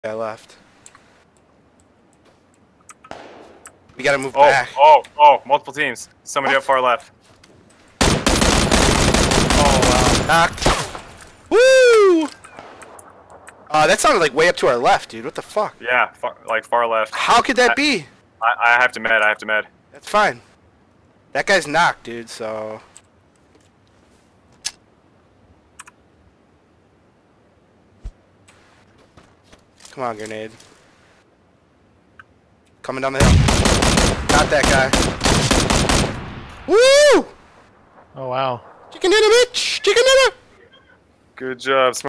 guy left. We gotta move back. Oh, multiple teams. Somebody up far left. Oh, wow. Knocked. Woo! That sounded like way up to our left, dude. What the fuck? Yeah, far left. How could that be? I have to med. That's fine. That guy's knocked, dude, so... Come on, grenade. Coming down the hill. Got that guy. Woo! Oh, wow. Chicken dinner, bitch! Chicken dinner! Good job.